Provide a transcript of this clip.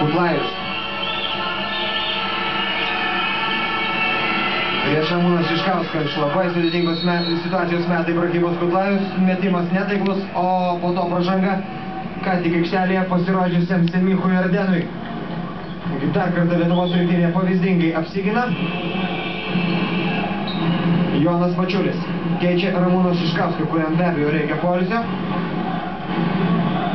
Kutlajus. Prieš Ramūną Šiškauską iš labai sudėtingos situacijos meta Ibrahimos Kutlajus, metimas netaiklus, o po to pražanga ką tik aikštelėje pasirodžiusiam Semichui Ardenui. Dar kartą Lietuvos rinktinė pavyzdingai apsigina. Jonas Mačiulis keičia Ramūną Šiškauską, kuriam be abejo reikia poilsio.